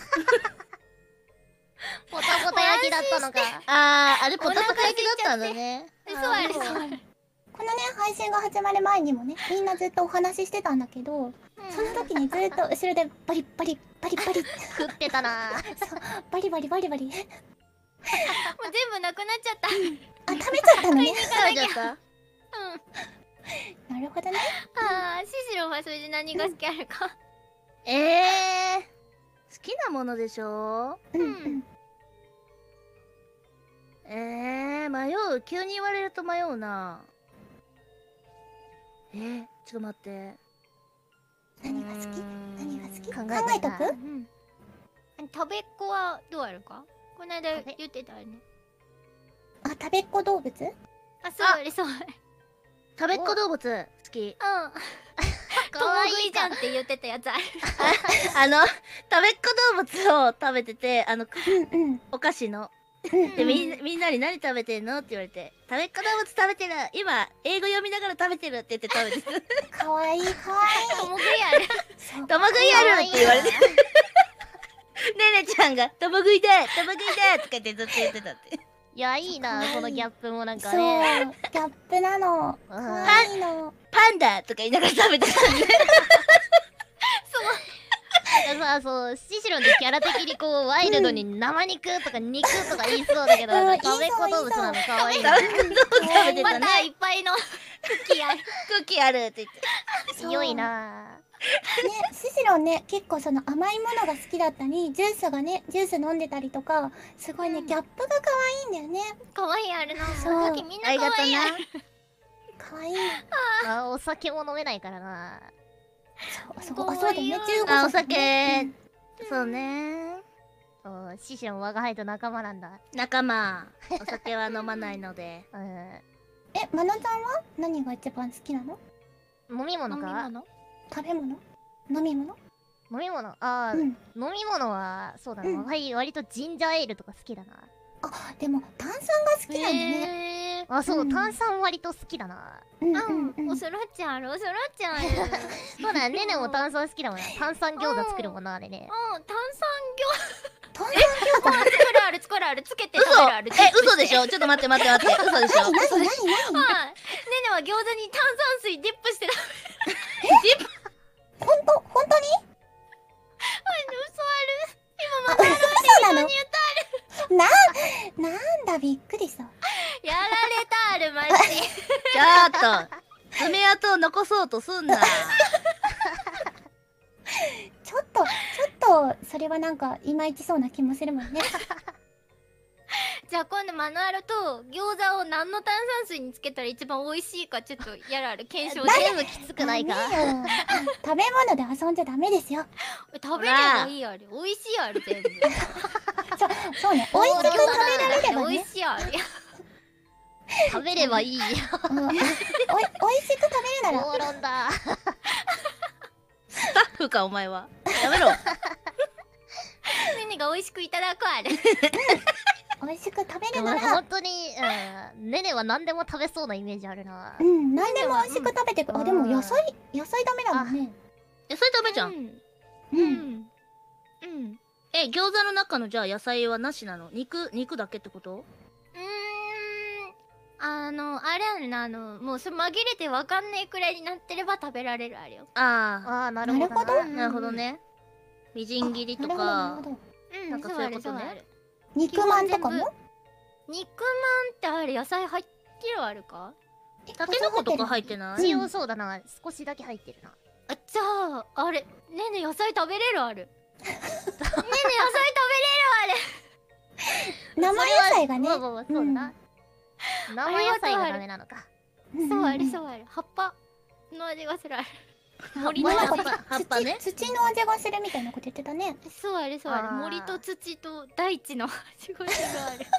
ポタポタ焼きだったのか。 あれポタポタ焼きだったんだね。 そうある。 このね配信が始まる前にもね、みんなずっとお話ししてたんだけど、その時にずっと後ろでバリバリ食ってたな。 そうバリバリ。もう全部なくなっちゃった。 あ、食べちゃったのね。 食べちゃった。 なるほどね。 シシロはそれで何が好きあるか。 好きなものでしょ？迷う。急に言われると迷うな。ちょっと待って。 何が好き？考えとく？ 食べっ子はどうあるか？この間言ってたよね。 あ、食べっ子動物？ そう。 食べっ子動物好き。 共食いじゃんって言ってたやつある。 食べっ子動物を食べてて、お菓子の。で、みんなに何食べてんのって言われて、食べっ子動物食べてる、今英語読みながら食べてるって言って食べてる。 かわいい。 共食いある。 共食いあるって言われて。ねねちゃんが共食いだとか言ってずっと言ってたって。 いや、いいな、このギャップもなんかね。 そう、ギャップなの。かわいいの。 パンダとか言いながら食べてたんで。 そう、シシロンってキャラ的にこう、ワイルドに生肉とか肉とか言いそうだけど、なんか食べっ子動物なのかわいいな。 食べっ子動物食べてたね。 またいっぱいのクッキーある。 クッキーあるって言って。 良いな。 ね、シシロンね、結構その甘いものが好きだったり、ジュース飲んでたりとか、すごいね、ギャップが可愛いんだよね。 可愛いあるな。 そう。 みんな可愛いある。 可愛い。 お酒も飲めないからな。 そうだね、 お酒。そうね。 シシロン我が輩と仲間なんだ。 仲間。お酒は飲まないので。 マナちゃんは何が一番好きなの？ 飲み物か？ 食べ物？飲み物？ 飲み物、飲み物はそうだな、割とジンジャーエールとか好きだな。 あ、でも炭酸が好きなんだね。 そう、炭酸割と好きだな。 おそろっちゃんある。 そうだ、ねねも炭酸好きだもんな。炭酸餃子作るもんな、あれね。 炭酸餃子作るある、つけて食べるある。 嘘でしょ？ちょっと待って。嘘でしょ？ ねねは餃子に炭酸水ディップして食べる。 本当に？ 嘘ある。今またなの。なんだ、びっくりした。 やられたあるマジ。 ちょっと爪痕を残そうとすんな。 ちょっと、それはなんか、いまいちそうな気もするもんね。 じゃあ今度マノアルと餃子を何の炭酸水につけたら一番美味しいかちょっとやられ検証で。 全部きつくないか。 ダメよ。食べ物で遊んじゃダメですよ。 食べればいいあれ。美味しいあれ全部。 そうね。美味しく食べられれば美ね。 味しいあれ。 食べればいいよ。 美味しく食べるなら。 討論だ。 スタッフかお前は。やめろ。 ねねが美味しくいただくあれ。 美味しく食べでもなんかるなら。 本当に、ねねは何でも食べそうなイメージあるな。 何でも美味しく食べてく。あ、でも野菜ダメだもんね。 野菜ダメじゃん。餃子の中のじゃあ野菜はなしなの？肉だけってこと？ あれあるな、もうそれ紛れてわかんないくらいになってれば食べられるあれよ。 ああ、なるほどな。 なるほどね。みじん切りとか、なんかそういうことね。 肉まんとかも？ 肉まんってあれ野菜入ってるあるか？ たけのことか入ってない？ 一応そうだな、少しだけ入ってるな。 あ、じゃあ、あれ、ねね野菜食べれるある。ねね野菜食べれるあれ。 生野菜がね。 そうだな。生野菜がダメなのか。 そうあれ、そうあれ。葉っぱの味がするあれ。森の葉っぱね。 土の味がするみたいなこと言ってたね。 そうあれ、そうあれ。森と土と大地の味がするあれ。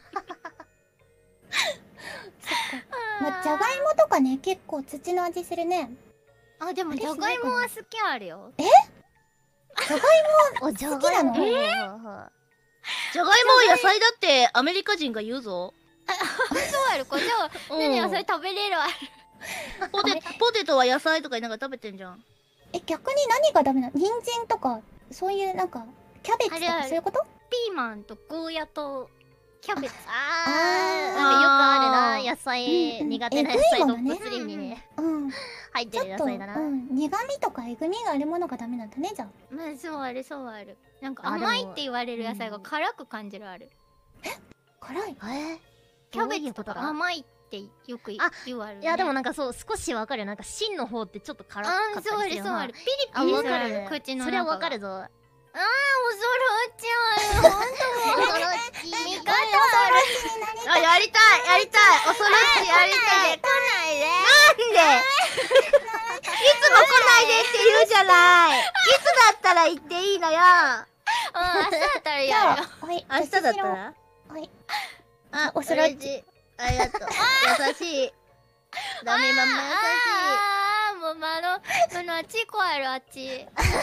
まあ、じゃがいもとかね、結構土の味するね。 あ、でもじゃがいもは好きあるよ。 じゃがいも好きなの？ じゃがいもは野菜だってアメリカ人が言うぞ。 そうあるか。じゃあ、ねね野菜食べれるある。 ポテトは野菜とか言いながら食べてんじゃん。 逆に何がダメなの？人参とか、そういうなんか、キャベツとかそういうこと？ ピーマンとゴーヤとキャベツ。 なんかよくあるな、野菜苦手な野菜トップ3にね入ってる野菜だな。 苦味とかえぐみがあるものがダメなんだね、じゃあ。 まあそうある、そうある。なんか甘いって言われる野菜が辛く感じるある。 辛い？ キャベツとか甘いってよく言われる。 いやでもなんかそう少しわかる。なんか芯の方ってちょっと辛かったりするよな。 そうある、そうある。ピリピリする口の中が。 それはわかるぞ。 恐ろちゃう。ほんと恐ろちい。 味方ある。 やりたい恐ろしいやりたい。 来ないで。 なんでいつも来ないでって言うじゃない。いつだったら言っていいのよ。 明日だったらやるよ。 明日だったら？あ、 恐ろしい。 ありがとう。優しい。ダメママ優しい。 もうあっち行こうやろ、あっち。 い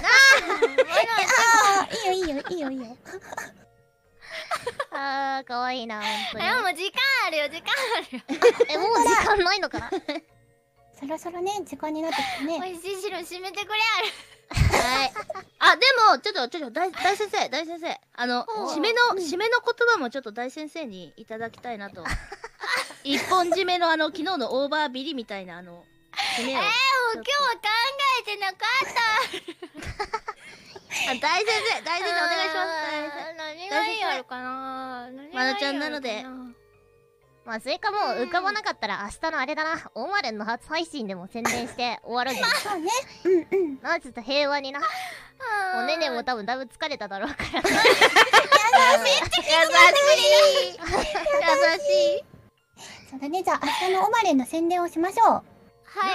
いよ。 かわいいな、ほんとに。 もう時間あるよ。 もう時間ないのかな。 そろそろね、時間になってきてね。 おいしい汁閉めてくれはい。あ、でも、ちょっと、大先生。締めの言葉もちょっと大先生にいただきたいなと。一本締めの昨日のオーバービリみたいな締めを。 もう今日は考えてなかった。 大先生お願いします。 何がいいやろかな。 まなちゃんなので。 まあそれかもう浮かばなかったら明日のあれだな、オーマレンの初配信でも宣伝して終わるじゃん。 そうね。 なあちょっと平和にな。おねねも多分だいぶ疲れただろうから。優しい。 そうだね、じゃあ明日のオマレンの宣伝をしましょう。 はい、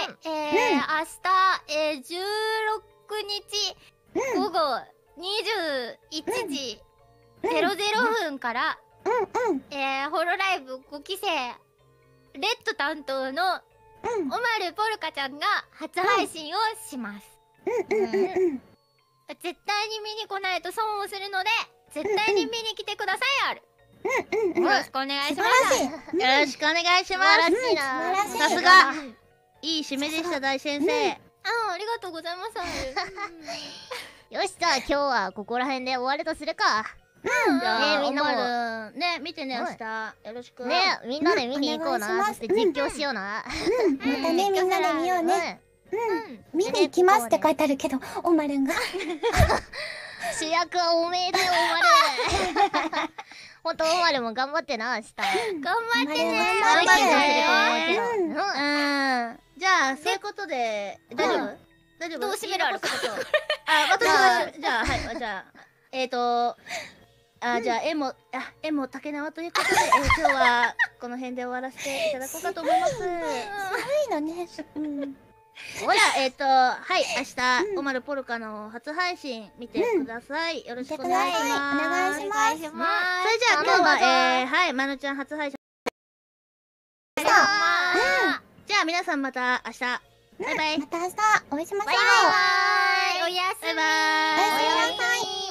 明日、16日午後21時00分から、ホロライブ5期生レッド担当のオマルポルカちゃんが初配信をします。絶対に見に来ないと損をするので絶対に見に来てくださいある。よろしくお願いします。 よろしくお願いします。さすがいい締めでした大先生。 ありがとうございます。 よし、じゃあ今日はここら辺で終わるとするか。 じゃあみんなもね見てね、明日よろしくね。みんなで見に行こうな。そして実況しような。 またね、みんなで見ようね。見に行きますって書いてあるけど、オマレンが。 主役はおめえだよ、おまる。ほんと、おまるも頑張ってな、明日。 頑張ってね。 頑張ってね。 じゃあそういうことで大丈夫？大丈夫？ どう締めるあるか。 私はじゃあはいじゃあじゃあ絵も竹縄ということで今日はこの辺で終わらせていただこうかと思います。 すごいのね。 じゃあはい明日オマルポルカの初配信見てください。よろしくお願いします。 お願いします。 それじゃあ今日ははいまぬちゃん初配信。じゃあ皆さんまた明日。バイバイ。 また明日お会いしましょう。 バイバイ。おやすみ。 バイバイ。 おやすみなさい。